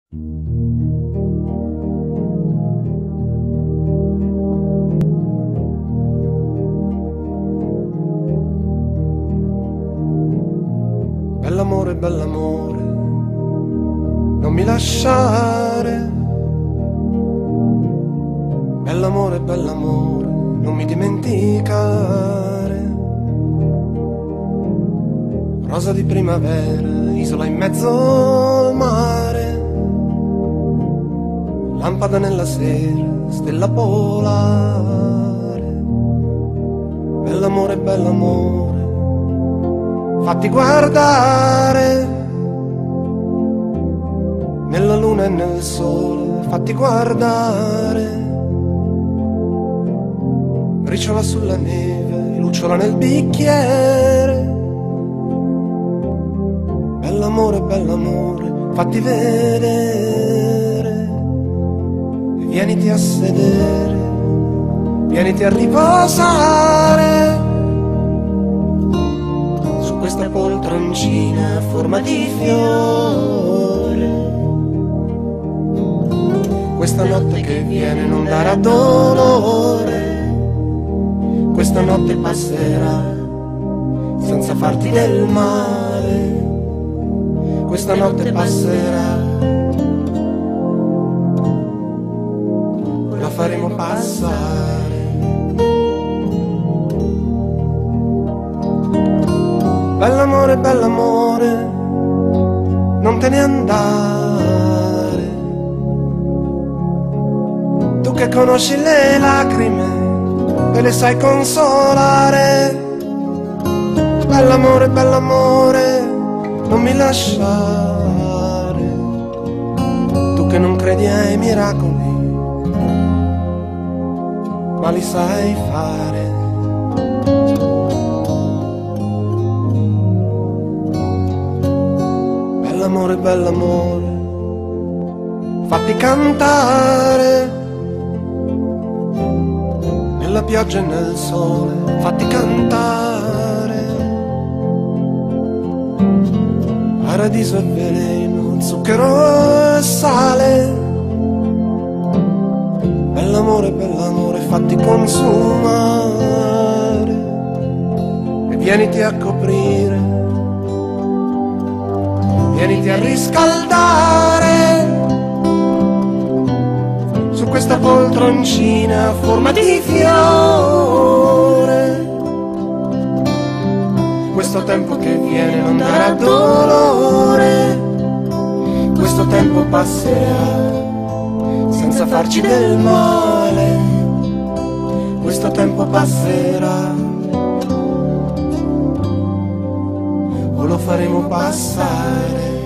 Bell'amore, non mi lasciare. Bell'amore, non mi dimenticare. Rosa di primavera, isola in mezzo al mare. Lampada nella sera, stella polare. Bell'amore, fatti guardare nella luna e nel sole, fatti guardare. Briciola sulla neve, lucciola nel bicchiere. Bell'amore, fatti vedere. E vieniti a sedere, vieniti a riposare su questa poltroncina a forma di fiore. Questa notte che viene non darà dolore. Questa notte passerà senza farti del male. Questa notte passerà, la faremo passare. Bell'amore, non te ne andare. Tu che conosci le lacrime e le sai consolare. Bell'amore, non mi lasciare. Tu che non credi ai miracoli, ma li sai fare. Bell'amore, fatti cantare nella pioggia e nel sole, fatti cantare. Paradiso e veleno, zucchero e sale. Bell'amore, fatti consumare. E vieniti a coprire, vieniti a riscaldare su questa poltroncina a forma di fiore. Questo tempo che viene non darà dolore. Questo tempo passerà senza farci del male. Questo tempo passerà o lo faremo passare.